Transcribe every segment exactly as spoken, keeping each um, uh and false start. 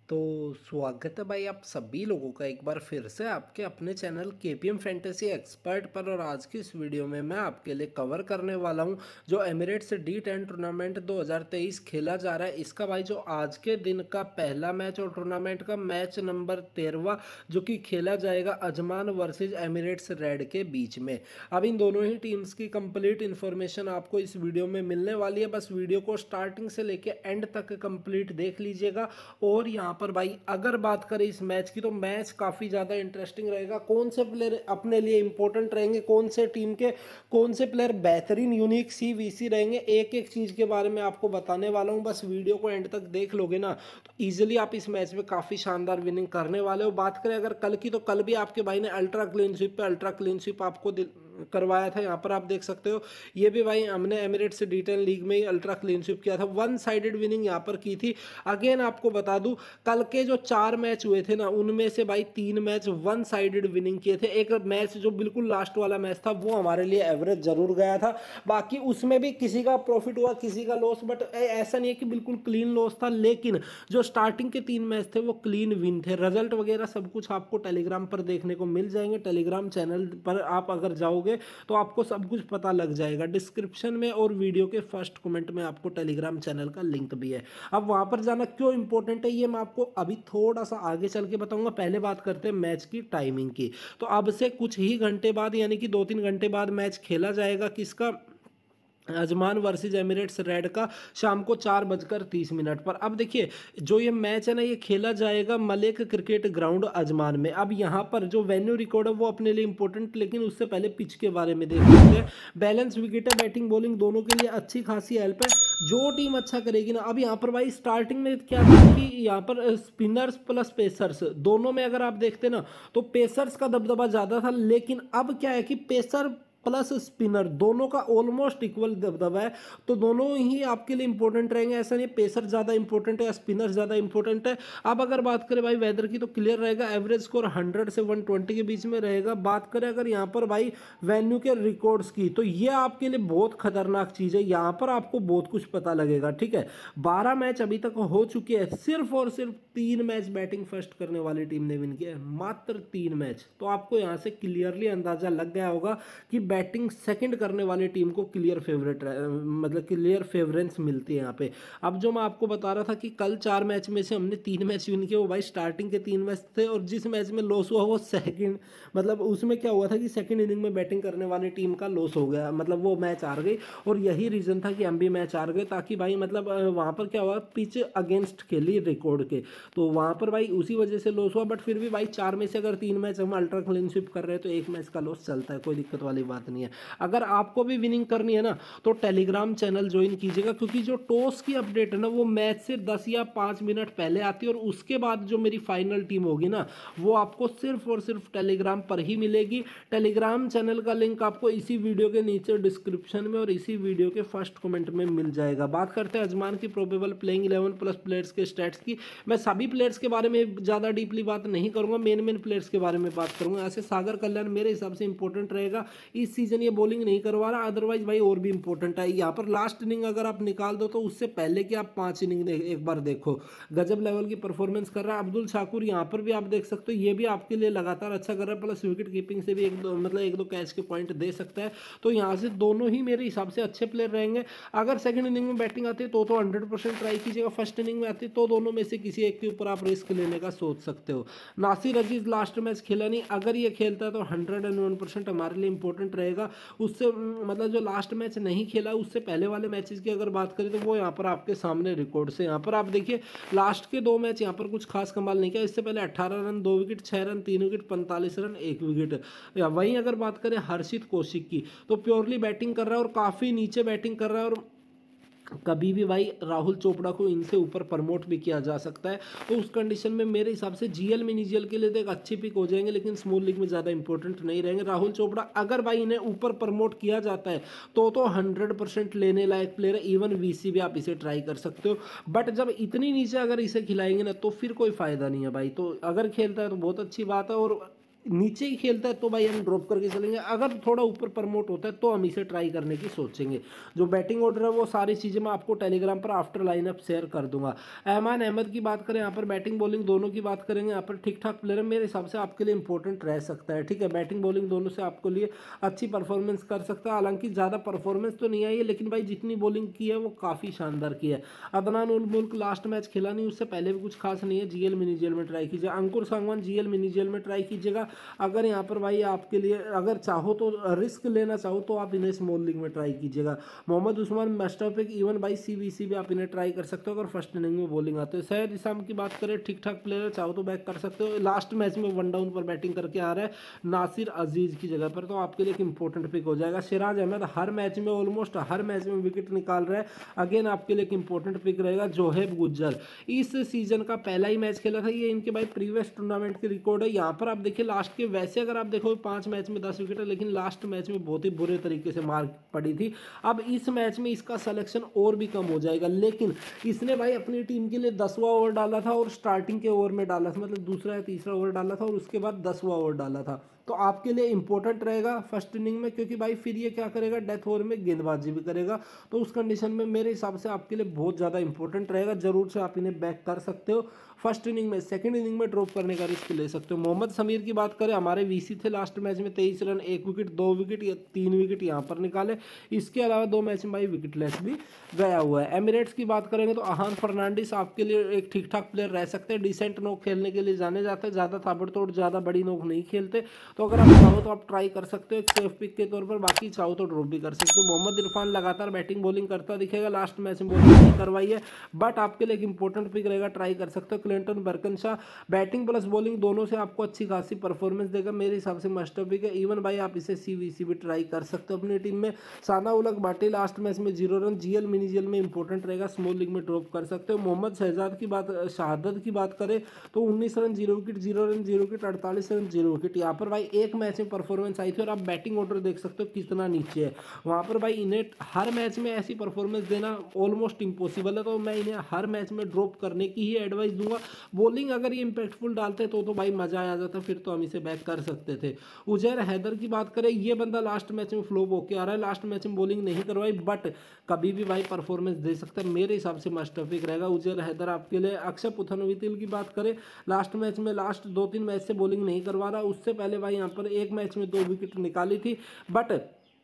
तो स्वागत है भाई आप सभी लोगों का एक बार फिर से आपके अपने चैनल केपीएम फैंटेसी एक्सपर्ट पर। और आज की इस वीडियो में मैं आपके लिए कवर करने वाला हूं जो एमिरेट्स डी टेन टूर्नामेंट दो हज़ार तेईस खेला जा रहा है। इसका भाई जो आज के दिन का पहला मैच और टूर्नामेंट का मैच नंबर तेरहवा जो कि खेला जाएगा अजमान वर्सेज एमिरेट्स रेड के बीच में। अब इन दोनों ही टीम्स की कंप्लीट इन्फॉर्मेशन आपको इस वीडियो में मिलने वाली है। बस वीडियो को स्टार्टिंग से लेके एंड तक कंप्लीट देख लीजिएगा। और यहाँ पर भाई अगर बात करें इस मैच की तो मैच काफ़ी ज़्यादा इंटरेस्टिंग रहेगा। कौन से प्लेयर अपने लिए इंपॉर्टेंट रहेंगे, कौन से टीम के कौन से प्लेयर बेहतरीन यूनिक सी वीसी रहेंगे, एक एक चीज़ के बारे में आपको बताने वाला हूँ। बस वीडियो को एंड तक देख लोगे ना तो ईजिली आप इस मैच में काफ़ी शानदार विनिंग करने वाले हो। बात करें अगर कल की तो कल भी आपके भाई ने अल्ट्रा क्लीन स्वीप पे अल्ट्रा क्लीन स्वीप आपको करवाया था। यहाँ पर आप देख सकते हो ये भी भाई हमने एमिरेट्स डी टेन लीग में ही अल्ट्रा क्लीन स्वीप किया था, वन साइडेड विनिंग यहाँ पर की थी। अगेन आपको बता दूं कल के जो चार मैच हुए थे ना उनमें से भाई तीन मैच वन साइडेड विनिंग किए थे। एक मैच जो बिल्कुल लास्ट वाला मैच था वो हमारे लिए एवरेज जरूर गया था, बाकी उसमें भी किसी का प्रॉफिट हुआ किसी का लॉस, बट ऐसा नहीं है कि बिल्कुल क्लीन लॉस था। लेकिन जो स्टार्टिंग के तीन मैच थे वो क्लीन विन थे। रिजल्ट वगैरह सब कुछ आपको टेलीग्राम पर देखने को मिल जाएंगे। टेलीग्राम चैनल पर आप अगर जाओगे तो आपको सब कुछ पता लग जाएगा। डिस्क्रिप्शन में और वीडियो के फर्स्ट कमेंट में आपको टेलीग्राम चैनल का लिंक भी है। अब वहां पर जाना क्यों इंपॉर्टेंट है ये मैं आपको अभी थोड़ा सा आगे चल के बताऊंगा। पहले बात करते हैं मैच की टाइमिंग की। तो अब से कुछ ही घंटे बाद यानी कि दो तीन घंटे बाद मैच खेला जाएगा किसका, अजमान वर्सेज एमिरेट्स रेड का, शाम को चार बजकर तीस मिनट पर। अब देखिए जो ये मैच है ना ये खेला जाएगा मलिक क्रिकेट ग्राउंड अजमान में। अब यहाँ पर जो वेन्यू रिकॉर्ड है वो अपने लिए इंपॉर्टेंट, लेकिन उससे पहले पिच के बारे में देख लेते हैं। बैलेंस विकेट है, बैटिंग बॉलिंग दोनों के लिए अच्छी खासी हेल्प है। जो टीम अच्छा करेगी ना, अब यहाँ पर भाई स्टार्टिंग में क्या था कि यहाँ पर स्पिनर्स प्लस पेसर्स दोनों में अगर आप देखते ना तो पेसर्स का दबदबा ज्यादा था। लेकिन अब क्या है कि पेसर प्लस स्पिनर दोनों का ऑलमोस्ट इक्वल दबदबा है, तो दोनों ही आपके लिए इंपॉर्टेंट रहेंगे। ऐसा नहीं पेसर ज़्यादा इंपॉर्टेंट है या स्पिनर ज़्यादा इंपॉर्टेंट है। अब अगर बात करें भाई वेदर की तो क्लियर रहेगा, एवरेज स्कोर हंड्रेड से वन ट्वेंटी के बीच में रहेगा। बात करें अगर यहाँ पर भाई वेन्यू के रिकॉर्ड्स की तो ये आपके लिए बहुत खतरनाक चीज़ है। यहाँ पर आपको बहुत कुछ पता लगेगा। ठीक है, बारह मैच अभी तक हो चुके हैं, सिर्फ और सिर्फ तीन मैच बैटिंग फर्स्ट करने वाली टीम ने विन किया है, मात्र तीन मैच। तो आपको यहाँ से क्लियरली अंदाजा लग गया होगा कि बैटिंग सेकंड करने वाली टीम को क्लियर फेवरेट मतलब क्लियर फेवरेंस मिलती है यहाँ पे। अब जो मैं आपको बता रहा था कि कल चार मैच में से हमने तीन मैच विन किए, वो भाई स्टार्टिंग के तीन मैच थे, और जिस मैच में लॉस हुआ वो सेकंड मतलब उसमें क्या हुआ था कि सेकंड इनिंग में बैटिंग करने वाली टीम का लॉस हो गया, मतलब वो मैच हार गई। और यही रीजन था कि हम भी मैच हार गए, ताकि भाई मतलब वहाँ पर क्या हुआ पिच अगेंस्ट खेली रिकॉर्ड के, तो वहाँ पर भाई उसी वजह से लॉस हुआ। बट फिर भी भाई चार में से अगर तीन मैच हम अल्ट्रा क्लीन स्वीप कर रहे हैं तो एक मैच का लॉस चलता है, कोई दिक्कत वाली बात नहीं है। अगर आपको भी विनिंग करनी है ना तो टेलीग्राम चैनल ज्वाइन कीजिएगा, क्योंकि जो टॉस की अपडेट है ना वो मैच से दस या पाँच मिनट पहले आती है, और उसके बाद जो मेरी फाइनल टीम होगी ना वो आपको सिर्फ और सिर्फ टेलीग्राम पर ही मिलेगी। टेलीग्राम चैनल का लिंक आपको इसी वीडियो के नीचे डिस्क्रिप्शन में और इसी वीडियो के फर्स्ट कमेंट में मिल जाएगा। बात करते हैं अजमान की probable playing eleven plus players के स्टैट्स की। मैं सभी प्लेयर्स के बारे में ज़्यादा डीपली बात नहीं करूंगा, मेन मेन प्लेयर्स के बारे में बात करूंगा। ऐसे सागर कल्याण मेरे हिसाब से इंपॉर्टेंट रहेगा, इस सीजन ये बॉलिंग नहीं करवा रहा, अदरवाइज भाई और भी इंपॉर्टेंट है। यहाँ पर लास्ट इनिंग अगर आप निकाल दो तो उससे पहले कि आप पांच इनिंग एक बार देखो, गजब लेवल की परफॉर्मेंस कर रहा है। अब्दुल ठाकुर यहाँ पर भी आप देख सकते हो, ये भी आपके लिए लगातार अच्छा कर रहा है, प्लस विकेट कीपिंग से भी एक दो मतलब एक दो कैच के पॉइंट दे सकता है। तो यहाँ से दोनों ही मेरे हिसाब से अच्छे प्लेयर रहेंगे। अगर सेकंड इनिंग में बैटिंग आती है तो तो हंड्रेड परसेंट ट्राई कीजिएगा, फर्स्ट इनिंग में आती है तो दोनों में से किसी एक के ऊपर आप रिस्क लेने का सोच सकते हो। नासिर अजीज लास्ट मैच खेला नहीं, अगर ये खेलता है तो हंड्रेड एंड वन परसेंट हमारे लिए इंपॉर्टेंट रहेगा। उससे मतलब जो लास्ट मैच नहीं खेला उससे पहले वाले मैचेस की अगर बात करें तो वो यहाँ पर आपके सामने रिकॉर्ड से यहाँ पर आप देखिए लास्ट के दो मैच यहाँ पर कुछ खास कमाल नहीं किया। इससे पहले अट्ठारह रन दो विकेट, छह रन तीन विकेट, पैंतालीस रन एक विकेट। या वहीं अगर बात करें हर्षित कौशिक की तो प्योरली बैटिंग कर रहा है और काफ़ी नीचे बैटिंग कर रहा है, और कभी भी भाई राहुल चोपड़ा को इनसे ऊपर प्रमोट भी किया जा सकता है। तो उस कंडीशन में मेरे हिसाब से जीएल में जीएल के लिए तो एक अच्छी पिक हो जाएंगे, लेकिन स्मॉल लीग में ज़्यादा इंपॉर्टेंट नहीं रहेंगे। राहुल चोपड़ा अगर भाई इन्हें ऊपर प्रमोट किया जाता है तो तो हंड्रेड परसेंट लेने लायक प्लेयर है, इवन वीसी भी आप इसे ट्राई कर सकते हो। बट जब इतनी नीचे अगर इसे खिलाएंगे ना तो फिर कोई फायदा नहीं है भाई। तो अगर खेलता है तो बहुत अच्छी बात है, और नीचे ही खेलता है तो भाई हम ड्रॉप करके चलेंगे, अगर थोड़ा ऊपर प्रमोट होता है तो हम इसे ट्राई करने की सोचेंगे। जो बैटिंग ऑर्डर है वो सारी चीज़ें मैं आपको टेलीग्राम पर आफ्टर लाइनअप शेयर कर दूंगा। अहमान अहमद की बात करें, यहाँ पर बैटिंग बॉलिंग दोनों की बात करेंगे, यहाँ पर ठीक ठाक प्लेयर है, मेरे हिसाब से आपके लिए इंपॉर्टेंट रह सकता है। ठीक है, बैटिंग बॉलिंग दोनों से आपके लिए अच्छी परफॉर्मेंस कर सकता है। हालांकि ज़्यादा परफॉर्मेंस तो नहीं आई है, लेकिन भाई जितनी बॉलिंग की है वो काफ़ी शानदार की है। अदनान उल मुल्क लास्ट मैच खेला नहीं, उससे पहले भी कुछ खास नहीं है, जीएल मिनी जेल में ट्राई कीजिए। Ankur Sangwan GL mini GL में ट्राई कीजिएगा। अगर यहाँ पर भाई आपके लिए अगर चाहो तो रिस्क लेना चाहो तो आप इन्हें स्मॉल लीग में ट्राई कीजिएगा। Mohammad Usman master pick, even बाई सीबीसी भी आप इन्हें ट्राई कर सकते हो अगर फर्स्ट इनिंग में बॉलिंग आते हो। सैयद इसाम की बात करें, ठीक ठाक प्लेयर है, चाहो तो बैक कर सकते हो। लास्ट मैच में वन डाउन पर बैटिंग करके आ रहा है नासिर अजीज की जगह पर, तो आपके लिए एक इंपॉर्टेंट पिक हो जाएगा। सिराज अहमद हर मैच में ऑलमोस्ट हर मैच में विकेट निकाल रहा है, अगेन आपके लिए एक इंपॉर्टेंट पिक रहेगा। जोहेब गुज्जर इस सीजन का पहला ही मैच खेला था, ये इनके भाई प्रीवियस टूर्नामेंट की रिकॉर्ड है। यहाँ पर आप देखिए लास्ट के, वैसे अगर आप देखो पांच मैच में दस विकेट है, लेकिन लास्ट मैच में बहुत ही बुरे तरीके से मार पड़ी थी। अब इस मैच में इसका सिलेक्शन और भी कम हो जाएगा, लेकिन इसने भाई अपनी टीम के लिए दसवां ओवर डाला था और स्टार्टिंग के ओवर में डाला था, मतलब दूसरा या तीसरा ओवर डाला था और उसके बाद दसवां ओवर डाला था। तो आपके लिए इंपॉर्टेंट रहेगा फर्स्ट इनिंग में, क्योंकि भाई फिर ये क्या करेगा, डेथ ओवर में गेंदबाजी भी करेगा, तो उस कंडीशन में मेरे हिसाब से आपके लिए बहुत ज़्यादा इंपॉर्टेंट रहेगा। जरूर से आप इन्हें बैक कर सकते हो फर्स्ट इनिंग में। सेकंड इनिंग में ड्रॉप करने का रिस्क ले सकते हो। मोहम्मद समीर की बात करें, हमारे वीसी थे लास्ट मैच में, तेईस रन, एक विकेट, दो विकेट या तीन विकेट यहाँ पर निकाले। इसके अलावा दो मैच में भाई विकेट लेस भी गया हुआ है। एमिरेट्स की बात करेंगे तो अहान फर्नांडिस आपके लिए एक ठीक ठाक प्लेयर रह सकते हैं, डिसेंट नोक खेलने के लिए जाने जाते हैं, ज़्यादा ताबड़तोड़ ज़्यादा बड़ी नोक नहीं खेलते, तो अगर आप चाहो तो आप ट्राई कर सकते हो एक सेफ पिक के तौर पर, बाकी चाहो तो ड्रॉप भी कर सकते हो। मोहम्मद इरफान लगातार बैटिंग बॉलिंग करता दिखेगा, लास्ट मैच में बॉलिंग नहीं करवाई है, बट आपके लिए एक इंपॉर्टेंट पिक रहेगा, ट्राई कर सकते हो। क्लिंटन बर्कनशाह बैटिंग प्लस बॉलिंग दोनों से आपको अच्छी खासी परफॉर्मेंस देगा, मेरे हिसाब से मस्ट पिक है। इवन भाई आप इसे सीवीसी भी ट्राई कर सकते हो अपनी टीम में। साना उलग बाटी लास्ट मैच में zero run, GL mini GL में इंपॉर्टेंट रहेगा, स्मॉल लीग में ड्रॉप कर सकते हो। मोहम्मद शहजाद की बात शहादत की बात करें तो उन्नीस run zero wicket, zero run zero wicket, अड़तालीस रन जीरो विकेट, यहाँ पर भाई एक मैच में परफॉर्मेंस आई थी और आप बैटिंग ऑर्डर देख सकते हो कितना नीचे है। वहाँ पर भाई इन्हें हर मैच में ऐसी परफॉर्मेंस देना ऑलमोस्ट इम्पॉसिबल है, तो मैं इन्हें हर मैच में ड्रॉप करने की ही एडवाइस दूंगा। बॉलिंग अगर ये इंपैक्टफुल डालते तो तो भाई मजा आ जाता, फिर तो हम इसे बैक कर सकते थे। उजैर हैदर की बात करें, ये बंदा लास्ट मैच में फ्लॉप होके आ रहा है, लास्ट मैच में बॉलिंग नहीं करवाई, बट कभी भी भाई परफॉर्मेंस दे सकता है, मेरे हिसाब से मस्ट पिक रहेगा उजैर हैदर आपके लिए। अक्षय पुथनवितिल की बात करें, लास्ट मैच में लास्ट दो तीन मैच से बॉलिंग नहीं करवा रहा, उससे पहले भाई यहाँ पर एक मैच में दो विकेट निकाली थी, बट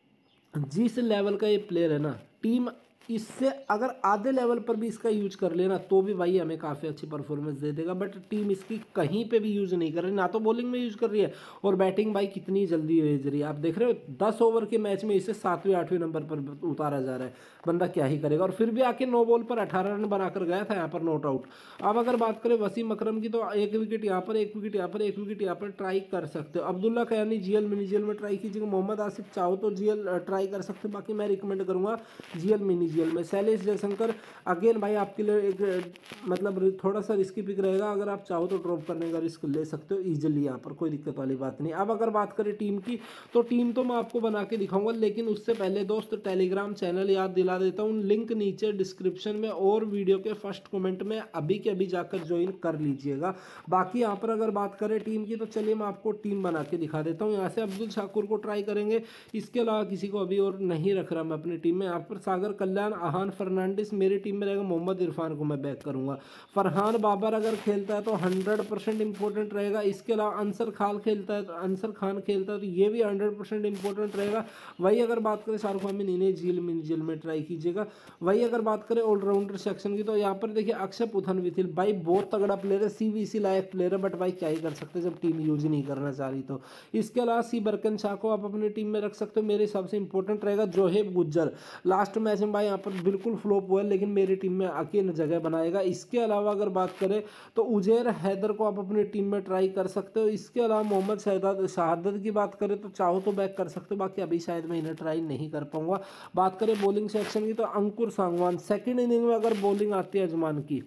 जिस लेवल का ये प्लेयर है ना, टीम इससे अगर आधे लेवल पर भी इसका यूज कर लेना तो भी भाई हमें काफ़ी अच्छी परफॉर्मेंस दे देगा, बट टीम इसकी कहीं पे भी यूज नहीं कर रही, ना तो बॉलिंग में यूज कर रही है और बैटिंग भाई कितनी जल्दी भेज रही है। आप देख रहे हो दस ओवर के मैच में इसे सातवें आठवें नंबर पर उतारा जा रहा है, बंदा क्या ही करेगा, और फिर भी आके नो बॉल पर अठारह रन बनाकर गया था यहाँ पर नॉट आउट। अब अगर बात करें वसीम अकरम की, तो एक विकेट यहाँ पर, एक विकेट यहाँ पर, एक विकेट यहाँ पर ट्राई कर सकते हो। Abdullah Kayani GL mini GL में ट्राई कीजिएगा। मोहम्मद आसिफ चाहो तो जीएल ट्राई कर सकते हो, बाकी मैं रिकमेंड करूंगा जीएल मिनी जीएल में। शैलेश जयशंकर अगेन भाई आपके लिए एक मतलब थोड़ा सा रिस्की पिक रहेगा, अगर आप चाहो तो ड्रॉप करने का रिस्क ले सकते हो इजीली, यहाँ पर कोई दिक्कत वाली बात नहीं। अब अगर बात करें टीम की, तो टीम तो मैं आपको बना के दिखाऊंगा, लेकिन उससे पहले दोस्त टेलीग्राम चैनल याद दिला देता हूँ, लिंक नीचे डिस्क्रिप्शन में और वीडियो के फर्स्ट कमेंट में अभी के अभी जाकर ज्वाइन कर लीजिएगा। बाकी यहाँ पर अगर बात करें टीम की, तो चलिए मैं आपको टीम बना के दिखा देता हूँ। यहाँ से अब्दुल ठाकुर को ट्राई करेंगे, इसके अलावा किसी को अभी और नहीं रख रहा मैं अपनी टीम में। यहाँ पर सागर कल्याण, अहान फर्नांडिस मेरी टीम में रहेगा, मोहम्मद इरफान को मैं बैक करूंगा। फरहान बाबर अगर खेलता है तो हंड्रेड परसेंट इंपॉर्टेंट रहेगा। इसके अलावा अंसर खान खेलता है तो अंसर खान खेलता है तो ये भी हंड्रेड परसेंट इंपॉर्टेंट रहेगा। वही अगर बात करें शाहरुख खान, इन्हें झील मिन झील में ट्राई कीजिएगा। वही अगर बात करें ऑलराउंडर सेक्शन की, तो यहाँ पर देखिए अक्षय पुथनविथिल भाई बहुत तगड़ा प्लेयर है, सीवीसी लायक प्लेयर है, बट भाई क्या ही कर सकते हैं जब टीम यूज नहीं करना चाह रही तो। इसके अलावा सी बरकन शाह को आप अपनी टीम में रख सकते हो, मेरे हिसाब से इंपॉर्टेंट रहेगा। जोहेब गुज्जर लास्ट मैच में भाई यहाँ पर बिल्कुल फ्लॉप हुआ है, लेकिन मेरी टीम में आके जगह बनाएगा। इसके अलावा अगर बात करें तो उजैर हैदर को आप अपनी टीम में ट्राई कर सकते हो। इसके अलावा मोहम्मद शहजाद शहादत की बात करें तो चाहो तो बैक कर सकते हो, बाकी अभी शायद मैं इन्हें ट्राई नहीं कर पाऊंगा। बात करें बॉलिंग सेक्शन की, तो अंकुर सांगवान सेकंड इनिंग में अगर बॉलिंग आती है अजमान की,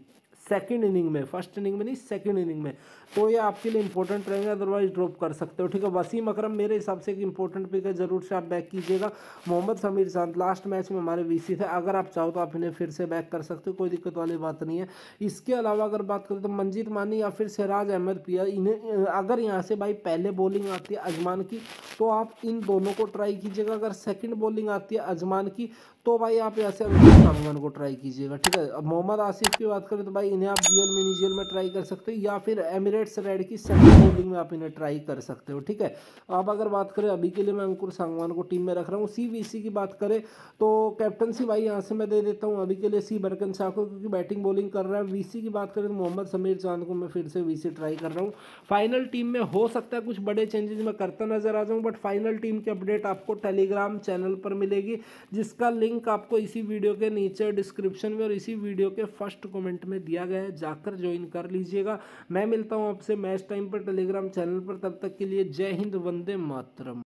सेकंड इनिंग में, फर्स्ट इनिंग में नहीं सेकंड इनिंग में, तो ये आपके लिए इंपॉर्टेंट रहेंगे, अदरवाइज ड्रॉप कर सकते हो। ठीक है, वसीम अकरम मेरे हिसाब से एक इंपॉर्टेंट पिक है, जरूर से आप बैक कीजिएगा। मोहम्मद समीर चांद लास्ट मैच में हमारे वीसी थे, अगर आप चाहो तो आप इन्हें फिर से बैक कर सकते हो, कोई दिक्कत वाली बात नहीं है। इसके अलावा अगर बात करें तो मंजीत मानी या फिर सिराज अहमद पिया, इन्हें अगर यहाँ से भाई पहले बॉलिंग आती है अजमान की तो आप इन दोनों को ट्राई कीजिएगा। अगर सेकंड बॉलिंग आती है अजमान की तो भाई आप यहाँ से अंकुर सांगवान को ट्राई कीजिएगा। ठीक है, अब मोहम्मद आसिफ की बात करें तो भाई इन्हें आप जीएल मिनी जीएल में ट्राई कर सकते हो, या फिर एमिरेट्स रेड की सेकंड बॉलिंग में आप इन्हें ट्राई कर सकते हो। ठीक है, अब अगर बात करें अभी के लिए मैं अंकुर सांगवान को टीम में रख रहा हूँ। सी वीसी की बात करें तो कैप्टनसी भाई यहाँ से मैं दे देता हूँ अभी के लिए सी बरकन शाह को, क्योंकि बैटिंग बॉलिंग कर रहा है। वीसी की बात करें तो मोहम्मद समीर चांद को मैं फिर से वीसी ट्राई कर रहा हूँ। फाइनल टीम में हो सकता है कुछ बड़े चेंजेस मैं करता नजर आ जाऊँ, बट फाइनल टीम की अपडेट आपको टेलीग्राम चैनल पर मिलेगी, जिसका लिंक आपको इसी वीडियो के नीचे डिस्क्रिप्शन में और इसी वीडियो के फर्स्ट कमेंट में दिया गया है, जाकर ज्वाइन कर लीजिएगा। मैं मिलता हूँ आपसे मैच टाइम पर टेलीग्राम चैनल पर, तब तक के लिए जय हिंद, वंदे मातरम।